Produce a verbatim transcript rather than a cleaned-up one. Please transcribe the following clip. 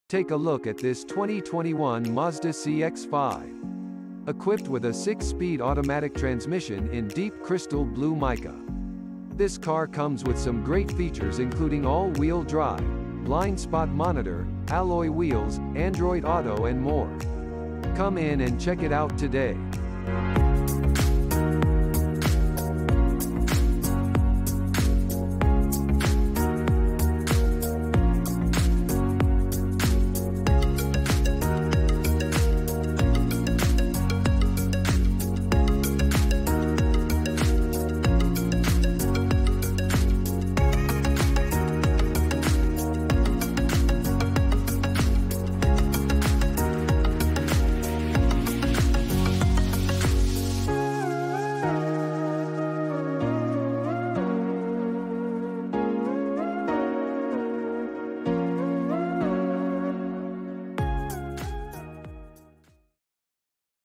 Take a look at this twenty twenty-one Mazda C X five. Equipped with a six-speed automatic transmission in deep crystal blue mica. This car comes with some great features including all-wheel drive, blind spot monitor, alloy wheels, Android Auto and more. Come in and check it out today.